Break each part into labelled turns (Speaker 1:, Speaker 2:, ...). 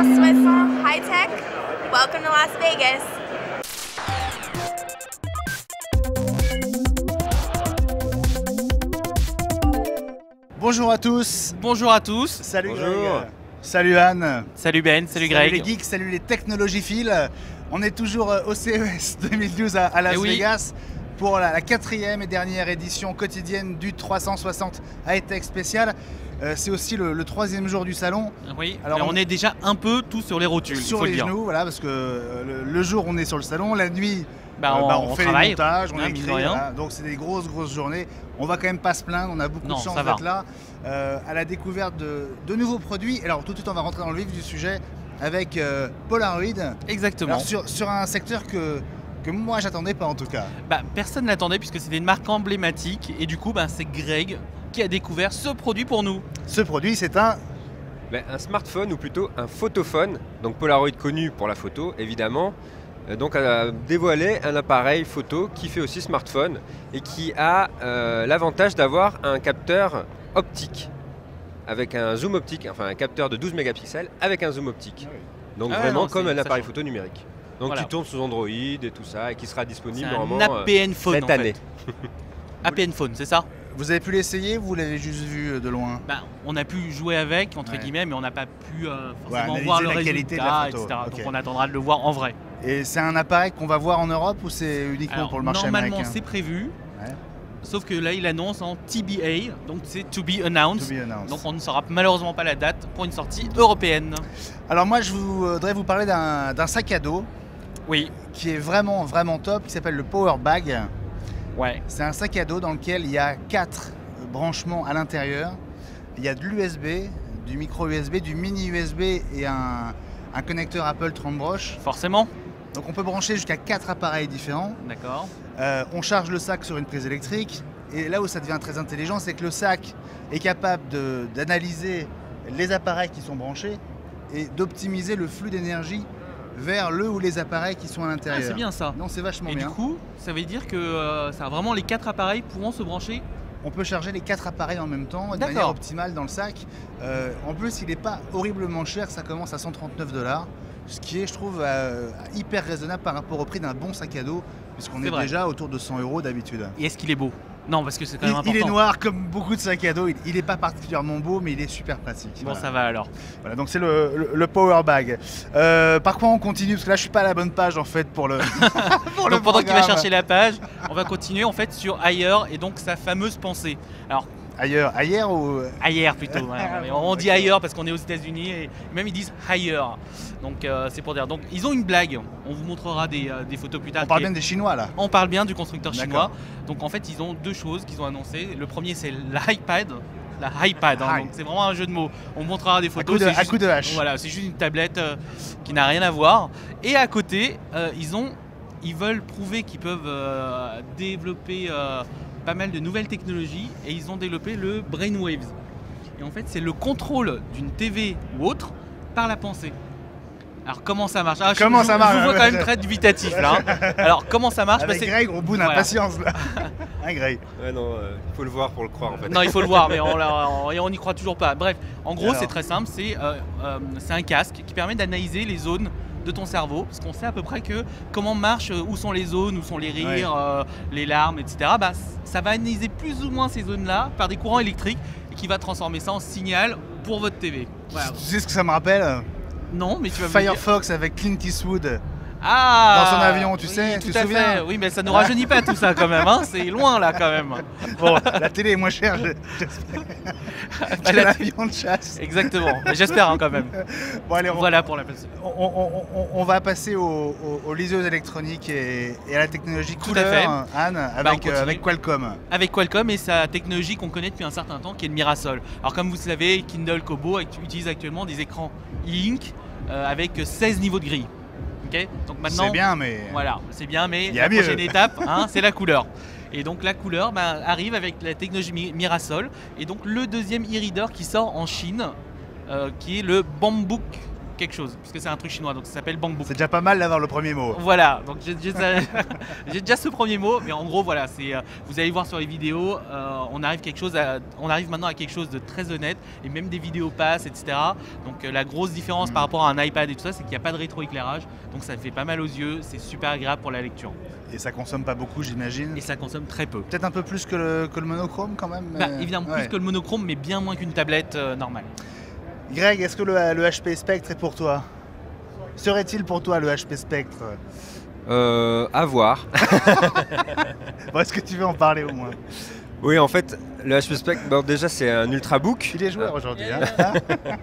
Speaker 1: Carol Swissel, High Tech. Welcome to Las Vegas.
Speaker 2: Bonjour à tous.
Speaker 3: Bonjour à tous.
Speaker 2: Salut
Speaker 4: Bonjour.
Speaker 2: Greg. Salut Anne.
Speaker 3: Salut Ben, salut Greg.
Speaker 2: Salut les geeks, salut les technologiphiles. On est toujours au CES 2012 à Las Vegas pour la 4e et dernière édition quotidienne du 360 High Tech spécial. C'est aussi le 3e jour du salon.
Speaker 3: Oui, alors on est déjà un peu tous sur les rotules,
Speaker 2: sur les genoux, voilà, parce que le jour on est sur le salon, la nuit on fait
Speaker 3: travaille,
Speaker 2: les montages, on écrit,
Speaker 3: voilà.
Speaker 2: Donc c'est des grosses journées. On va quand même pas se plaindre, on a beaucoup de chance d'être là à la découverte de nouveaux produits. Alors tout de suite on va rentrer dans le vif du sujet avec Polaroid.
Speaker 3: Exactement.
Speaker 2: Alors, sur un secteur que moi j'attendais pas en tout cas.
Speaker 3: Personne n'attendait puisque c'était une marque emblématique et du coup c'est Greg qui a découvert ce produit pour nous.
Speaker 2: Ce produit c'est un
Speaker 4: smartphone ou plutôt un photophone, donc Polaroid connu pour la photo évidemment, donc a dévoilé un appareil photo qui fait aussi smartphone et qui a l'avantage d'avoir un capteur optique avec un zoom optique, enfin un capteur de 12 mégapixels avec un zoom optique. Donc vraiment comme un appareil photo numérique. Donc qui tourne sous Android et tout ça et qui sera disponible normalement
Speaker 3: APN phone
Speaker 4: cette année.
Speaker 3: APN phone, c'est ça?
Speaker 2: Vous avez pu l'essayer ou vous l'avez juste vu de loin?
Speaker 3: On a pu jouer avec, entre guillemets, mais on n'a pas pu forcément
Speaker 2: analyser
Speaker 3: voir le
Speaker 2: la
Speaker 3: résultat,
Speaker 2: qualité de la photo.
Speaker 3: etc. Donc on attendra de le voir en vrai.
Speaker 2: Et c'est un appareil qu'on va voir en Europe ou c'est uniquement pour le marché américain?
Speaker 3: Normalement c'est prévu, sauf que là il annonce en TBA, donc c'est To Be Announced. Donc on ne saura malheureusement pas la date pour une sortie européenne.
Speaker 2: Alors moi je voudrais vous parler d'un sac à dos qui est vraiment top, qui s'appelle le Power Bag. C'est un sac à dos dans lequel il y a 4 branchements à l'intérieur. Il y a de l'USB, du micro USB, du mini USB et un connecteur Apple 30 broches.
Speaker 3: Forcément.
Speaker 2: Donc on peut brancher jusqu'à 4 appareils différents.
Speaker 3: D'accord.
Speaker 2: On charge le sac sur une prise électrique. Et là où ça devient très intelligent, c'est que le sac est capable d'analyser les appareils qui sont branchés et d'optimiser le flux d'énergie vers le ou les appareils qui sont à l'intérieur.
Speaker 3: C'est bien ça.
Speaker 2: Non, c'est vachement bien.
Speaker 3: Et du coup, ça veut dire que vraiment les 4 appareils pourront se brancher?
Speaker 2: On peut charger les 4 appareils en même temps, de manière optimale dans le sac. En plus, il n'est pas horriblement cher, ça commence à 139 $, ce qui est, je trouve, hyper raisonnable par rapport au prix d'un bon sac à dos, puisqu'on est déjà autour de 100 € d'habitude.
Speaker 3: Et est-ce qu'il est beau? Non, parce que c'est quand même important.
Speaker 2: Il est noir comme beaucoup de sacs à dos, il n'est pas particulièrement beau, mais il est super pratique.
Speaker 3: Bon, ça va alors.
Speaker 2: Voilà, donc c'est le Power Bag. Par quoi on continue? Parce que là, je suis pas à la bonne page en fait pour le.
Speaker 3: Donc pendant qu'il va chercher la page, on va continuer en fait sur Ailleurs et donc sa fameuse pensée. Alors.
Speaker 2: Ailleurs ou
Speaker 3: Ailleurs plutôt. On dit ailleurs parce qu'on est aux États-Unis et même ils disent ailleurs. Donc c'est pour dire. Donc ils ont une blague. On vous montrera des photos plus tard.
Speaker 2: On parle bien des Chinois là.
Speaker 3: On parle bien du constructeur chinois. Donc en fait ils ont 2 choses qu'ils ont annoncées. Le premier c'est l'iPad. La iPad, donc c'est vraiment un jeu de mots. On montrera des photos.
Speaker 2: À coup de hache.
Speaker 3: Voilà, c'est juste une tablette qui n'a rien à voir. Et à côté, ils veulent prouver qu'ils peuvent développer pas mal de nouvelles technologies et ils ont développé le Brainwaves. Et en fait, c'est le contrôle d'une TV ou autre par la pensée. Alors comment ça marche?
Speaker 2: Comment ça marche?
Speaker 3: Je vous vois quand même très dubitatif là. Alors comment ça marche?
Speaker 2: Avec Greg, on bout d'impatience là. Greg.
Speaker 4: Ouais, non, il faut le voir pour le croire en fait.
Speaker 3: Non, il faut le voir, mais on n'y croit toujours pas. Bref, en gros, c'est très simple. C'est un casque qui permet d'analyser les zones de ton cerveau, parce qu'on sait à peu près comment marche, où sont les zones, où sont les rires, les larmes, etc. Ça va analyser plus ou moins ces zones-là par des courants électriques et qui va transformer ça en signal pour votre TV.
Speaker 2: Voilà. Tu sais ce que ça me rappelle?
Speaker 3: Non, mais tu vas
Speaker 2: Firefox avec Clint Eastwood.
Speaker 3: Dans
Speaker 2: son avion, tu sais, tu te souviens?
Speaker 3: Oui, mais ça ne nous rajeunit pas tout ça quand même, c'est loin là quand même.
Speaker 2: Bon, la télé est moins chère, j'espère. L'avion de chasse.
Speaker 3: Exactement, mais j'espère quand même.
Speaker 2: Bon, allez,
Speaker 3: voilà pour la place.
Speaker 2: On va passer aux liseuses électroniques et à la technologie couleur, Anne, avec Qualcomm.
Speaker 3: Avec Qualcomm et sa technologie qu'on connaît depuis un certain temps, qui est le Mirasol. Alors comme vous le savez, Kindle Kobo utilise actuellement des écrans e-ink avec 16 niveaux de grille. Donc maintenant,
Speaker 2: c'est bien, mais
Speaker 3: voilà, c'est bien, mais la prochaine étape, c'est la couleur. Et donc la couleur arrive avec la technologie Mirasol et donc le deuxième e-reader qui sort en Chine, qui est le Bambook quelque chose, parce que c'est un truc chinois, donc ça s'appelle Bangbook.
Speaker 2: C'est déjà pas mal d'avoir le premier mot.
Speaker 3: Voilà, donc j'ai déjà ce premier mot, mais en gros voilà, vous allez voir sur les vidéos, on arrive maintenant à quelque chose de très honnête, et même des vidéos passent, etc. Donc la grosse différence par rapport à un iPad et tout ça, c'est qu'il n'y a pas de rétroéclairage, donc ça fait pas mal aux yeux, c'est super agréable pour la lecture.
Speaker 2: Et ça consomme pas beaucoup, j'imagine.
Speaker 3: Et ça consomme très peu.
Speaker 2: Peut-être un peu plus que le monochrome quand même.
Speaker 3: Évidemment plus que le monochrome, mais bien moins qu'une tablette normale.
Speaker 2: Greg, est-ce que le HP Spectre est pour toi? Serait-il pour toi le HP Spectre?
Speaker 4: À voir.
Speaker 2: Bon, est-ce que tu veux en parler au moins?
Speaker 4: Oui, en fait, le HP Spectre, bon, déjà c'est un ultrabook.
Speaker 2: Il est joueur aujourd'hui. Hein.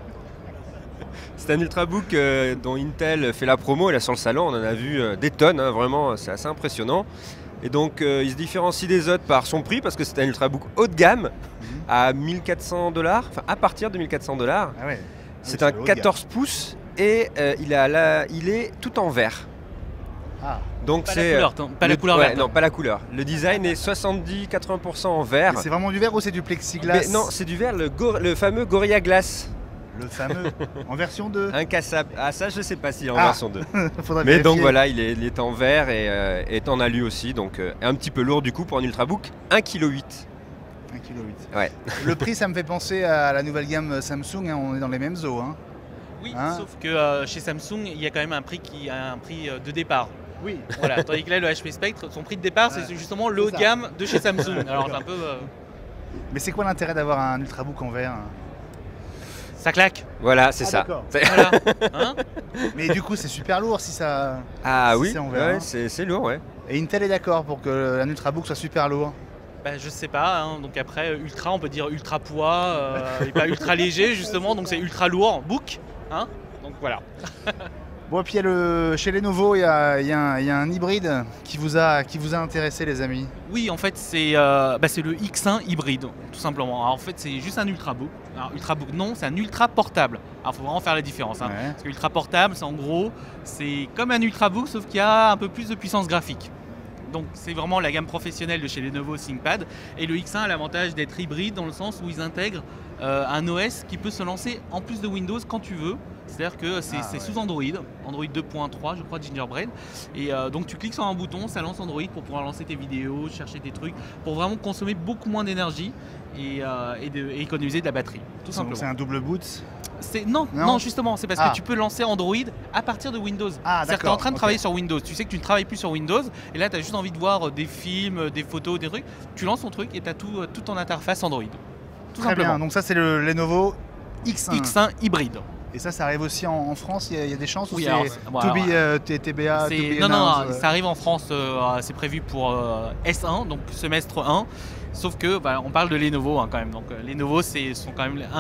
Speaker 4: C'est un ultrabook dont Intel fait la promo, là sur le salon, on en a vu des tonnes, hein, vraiment, c'est assez impressionnant. Et donc il se différencie des autres par son prix, parce que c'est un ultrabook haut de gamme, à 1400 $, enfin à partir de 1400 $.
Speaker 2: Ah ouais.
Speaker 4: C'est un 14 pouces et il est tout en vert.
Speaker 2: Ah.
Speaker 4: Donc
Speaker 3: Pas
Speaker 4: c'est
Speaker 3: la couleur, pas la couleur verte.
Speaker 4: Non, pas la couleur. Le design est 70-80% en vert.
Speaker 2: C'est vraiment du verre ou c'est du plexiglas?
Speaker 4: Mais non, c'est du verre, le fameux Gorilla Glass.
Speaker 2: Le fameux, en version 2.
Speaker 4: Incassable. Ah ça je sais pas s'il est en version 2.
Speaker 2: Faudrait
Speaker 4: Mais
Speaker 2: vérifier.
Speaker 4: donc voilà, il est en verre et est en alu aussi, donc un petit peu lourd du coup pour un ultrabook, 1,8 kg.
Speaker 2: 1,8 kg.
Speaker 4: Ouais.
Speaker 2: Le prix, ça me fait penser à la nouvelle gamme Samsung, hein, on est dans les mêmes eaux. Hein.
Speaker 3: Oui,
Speaker 2: Hein?
Speaker 3: sauf que chez Samsung, il y a quand même un prix de départ.
Speaker 2: Oui.
Speaker 3: Voilà, tandis que là, le HP Spectre, son prix de départ, c'est justement le haut de
Speaker 2: ça.
Speaker 3: gamme de chez Samsung. Alors c'est un peu...
Speaker 2: Mais c'est quoi l'intérêt d'avoir un ultrabook en verre?
Speaker 3: ça claque.
Speaker 4: Voilà, c'est ça.
Speaker 2: d'accord.
Speaker 3: Voilà. Hein?
Speaker 2: Mais du coup, c'est super lourd si ça.
Speaker 4: Ah
Speaker 2: si
Speaker 4: oui,
Speaker 2: c'est en verre,
Speaker 4: ouais,
Speaker 2: hein.
Speaker 4: c'est lourd, ouais.
Speaker 2: Et Intel est d'accord pour que un ultrabook soit super lourd.
Speaker 3: Bah, je sais pas, hein. Donc après, ultra, on peut dire ultra poids, et pas ultra léger justement, donc c'est ultra lourd, book. Hein, donc voilà.
Speaker 2: Bon, et puis chez Lenovo, il y a un hybride qui vous a intéressé, les amis.
Speaker 3: Oui, en fait, c'est le X1 hybride, tout simplement. Alors, en fait, c'est juste un ultrabook. Alors, ultrabook, non, c'est un ultra portable. Alors, il faut vraiment faire la différence. Hein.
Speaker 2: Ouais.
Speaker 3: Parce que ultra portable, c'est en gros, c'est comme un ultrabook, sauf qu'il y a un peu plus de puissance graphique. Donc, c'est vraiment la gamme professionnelle de chez Lenovo ThinkPad. Et le X1 a l'avantage d'être hybride dans le sens où ils intègrent un OS qui peut se lancer en plus de Windows quand tu veux. C'est-à-dire que c'est sous Android 2.3 je crois, Gingerbread. Et donc tu cliques sur un bouton, ça lance Android pour pouvoir lancer tes vidéos, chercher tes trucs, pour vraiment consommer beaucoup moins d'énergie et économiser de la batterie, tout simplement.
Speaker 2: C'est un double boot?
Speaker 3: Non, justement, c'est parce que tu peux lancer Android à partir de Windows. C'est-à-dire que tu es en train de travailler sur Windows, tu sais que tu ne travailles plus sur Windows, et là tu as juste envie de voir des films, des photos, des trucs, tu lances ton truc et tu as tout en interface Android. Tout
Speaker 2: Très
Speaker 3: simplement.
Speaker 2: bien, donc ça c'est le Lenovo X1.
Speaker 3: X1 hybride.
Speaker 2: Et ça arrive aussi en France, il y a des chances?
Speaker 3: Oui,
Speaker 2: ou
Speaker 3: alors,
Speaker 2: c'est TBA,
Speaker 3: non, ça arrive en France, c'est prévu pour S1, donc semestre 1. Sauf que on parle de Lenovo hein, quand même. Donc Lenovo sont quand même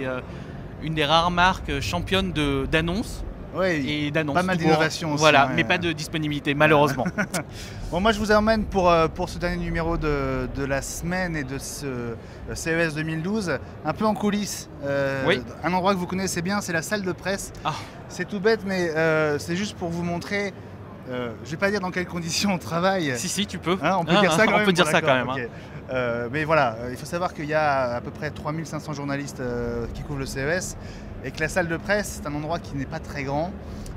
Speaker 3: une des rares marques championnes d'annonces.
Speaker 2: Oui,
Speaker 3: et d'annonces.
Speaker 2: pas mal d'innovation aussi.
Speaker 3: Voilà,
Speaker 2: ouais.
Speaker 3: mais pas de disponibilité, malheureusement.
Speaker 2: Bon, moi je vous emmène pour ce dernier numéro de la semaine et de ce CES 2012, un peu en coulisses.
Speaker 3: Oui.
Speaker 2: Un endroit que vous connaissez bien, c'est la salle de presse.
Speaker 3: Ah.
Speaker 2: C'est tout bête, mais c'est juste pour vous montrer. Je vais pas dire dans quelles conditions on travaille.
Speaker 3: Si, tu peux.
Speaker 2: Hein, on peut dire ça quand même.
Speaker 3: On peut dire ça quand même.
Speaker 2: Okay. Mais voilà, il faut savoir qu'il y a à peu près 3500 journalistes qui couvrent le CES et que la salle de presse, c'est un endroit qui n'est pas très grand,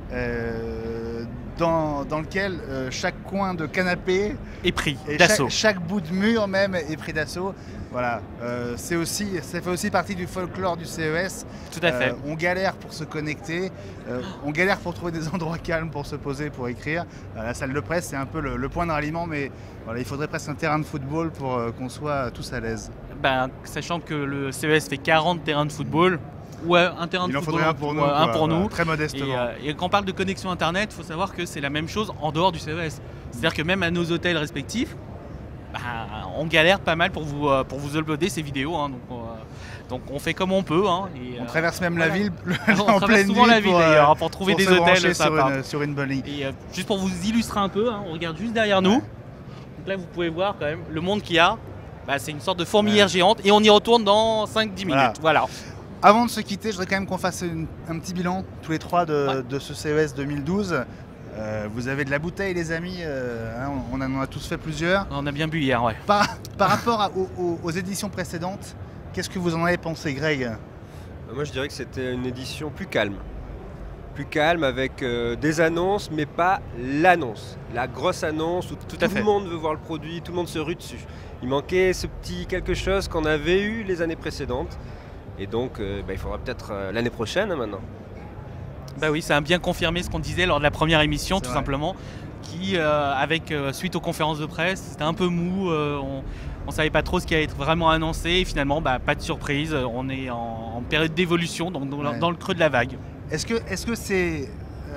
Speaker 2: dans lequel chaque coin de canapé
Speaker 3: est pris
Speaker 2: et
Speaker 3: d'assaut.
Speaker 2: Chaque bout de mur même est pris d'assaut. Voilà, ça fait aussi partie du folklore du CES.
Speaker 3: Tout à fait.
Speaker 2: On galère pour se connecter, on galère pour trouver des endroits calmes pour se poser, pour écrire. La salle de presse, c'est un peu le point de ralliement, mais voilà, il faudrait presque un terrain de football pour qu'on soit tous à l'aise.
Speaker 3: Sachant que le CES fait 40 terrains de football, ouais, un terrain de football.
Speaker 2: Il en faudrait un pour nous.
Speaker 3: Un pour nous.
Speaker 2: Très modestement.
Speaker 3: Et quand on parle de connexion Internet, il faut savoir que c'est la même chose en dehors du CES. C'est-à-dire que même à nos hôtels respectifs, on galère pas mal pour vous uploader ces vidéos. Hein, donc on fait comme on peut. Hein,
Speaker 2: on traverse même la ville
Speaker 3: on traverse souvent la ville d'ailleurs pour trouver des hôtels
Speaker 2: sur une bonne ligne.
Speaker 3: Et juste pour vous illustrer un peu, hein, on regarde juste derrière nous. Donc là vous pouvez voir quand même le monde qu'il y a. C'est une sorte de fourmilière géante et on y retourne dans 5-10 minutes. Voilà.
Speaker 2: Avant de se quitter, je voudrais quand même qu'on fasse un petit bilan tous les trois de ce CES 2012. Vous avez de la bouteille, les amis, on en a tous fait plusieurs.
Speaker 3: On a bien bu hier, ouais.
Speaker 2: Par rapport aux éditions précédentes, qu'est-ce que vous en avez pensé, Greg?
Speaker 4: Moi je dirais que c'était une édition plus calme. plus calme avec des annonces, mais pas l'annonce. La grosse annonce où tout le monde veut voir le produit, tout le monde se rue dessus. Il manquait ce petit quelque chose qu'on avait eu les années précédentes. Et donc, il faudra peut-être l'année prochaine maintenant.
Speaker 3: Bah oui, ça a bien confirmé ce qu'on disait lors de la première émission, tout simplement. Qui, suite aux conférences de presse, c'était un peu mou. On ne savait pas trop ce qui allait être vraiment annoncé. Et finalement, pas de surprise. On est en période d'évolution, donc dans le creux de la vague.
Speaker 2: Est-ce que c'est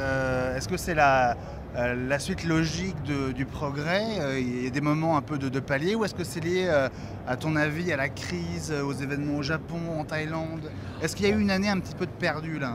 Speaker 2: la suite logique du progrès? Il y a des moments un peu de palier, ou est-ce que c'est lié, à ton avis, à la crise, aux événements au Japon, en Thaïlande? Est-ce qu'il y a eu une année un petit peu de perdu là?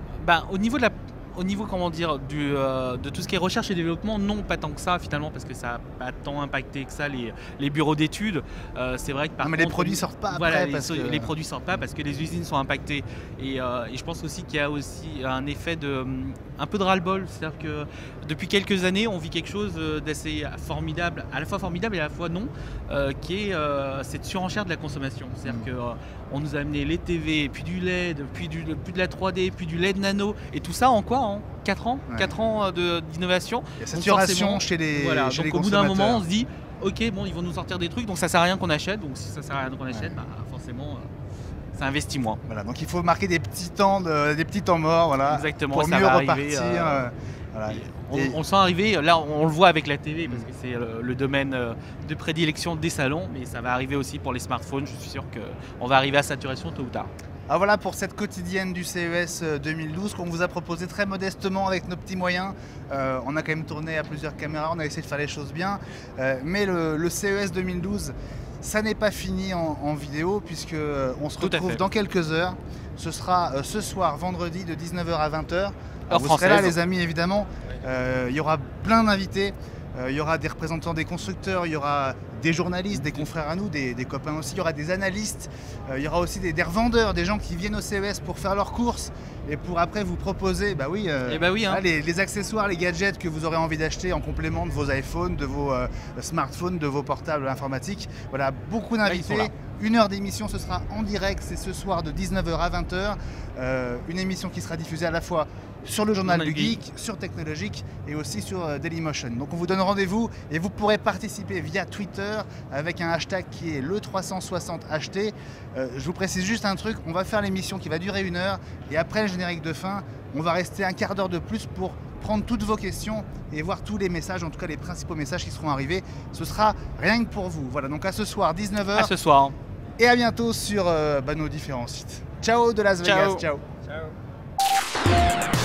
Speaker 3: Au niveau comment dire, de tout ce qui est recherche et développement, non, pas tant que ça finalement, parce que ça n'a pas tant impacté que ça les bureaux d'études. C'est vrai que par contre,
Speaker 2: les produits sortent pas après.
Speaker 3: Les produits sortent pas parce que les usines sont impactées. Et je pense aussi qu'il y a aussi un effet un peu de ras-le-bol. C'est-à-dire que depuis quelques années, on vit quelque chose d'assez formidable, à la fois formidable et à la fois non, qui est cette surenchère de la consommation. C'est-à-dire qu'on nous a amené les TV, puis du LED, puis de la 3D, puis du LED nano, et tout ça en quoi? En 4 ans, 4 ans d'innovation.
Speaker 2: Il y a saturation chez les
Speaker 3: donc
Speaker 2: les
Speaker 3: au bout d'un
Speaker 2: consommateurs.
Speaker 3: moment, on se dit, ok, bon, ils vont nous sortir des trucs, donc ça sert à rien qu'on achète. Donc si ça sert à rien qu'on achète, forcément, ça investit moins.
Speaker 2: Voilà, donc il faut marquer des petits temps morts, voilà,
Speaker 3: exactement,
Speaker 2: pour mieux repartir.
Speaker 3: Voilà. On le sent arriver, là on le voit avec la TV parce que c'est le domaine de prédilection des salons, mais ça va arriver aussi pour les smartphones. Je suis sûr qu'on va arriver à saturation tôt ou tard.
Speaker 2: Ah, voilà pour cette quotidienne du CES 2012 qu'on vous a proposé très modestement avec nos petits moyens. On a quand même tourné à plusieurs caméras, on a essayé de faire les choses bien, mais le CES 2012, ça n'est pas fini en vidéo, puisque on se retrouve dans quelques heures. Ce sera ce soir, vendredi, de 19h à 20h. Vous serez là, les amis, évidemment. Il y aura plein d'invités. Il y aura des représentants des constructeurs, il y aura des journalistes, des confrères à nous, des copains aussi, il y aura des analystes, il y aura aussi des revendeurs, des gens qui viennent au CES pour faire leurs courses et pour après vous proposer les accessoires, les gadgets que vous aurez envie d'acheter en complément de vos iPhones, de vos smartphones, de vos portables informatiques. Voilà, beaucoup d'invités. Une heure d'émission, ce sera en direct, c'est ce soir de 19h à 20h. Une émission qui sera diffusée à la fois sur le Journal du Geek, sur Technologique et aussi sur Dailymotion. Donc on vous donne rendez-vous et vous pourrez participer via Twitter avec un hashtag qui est le 360HT. Je vous précise juste un truc, on va faire l'émission qui va durer 1 heure et après le générique de fin, on va rester un quart d'heure de plus pour prendre toutes vos questions et voir tous les messages, en tout cas les principaux messages qui seront arrivés. Ce sera rien que pour vous. Voilà, donc à ce soir, 19h.
Speaker 3: À ce soir.
Speaker 2: Et à bientôt sur nos différents sites. Ciao de Las Vegas. Ciao.
Speaker 4: Ciao.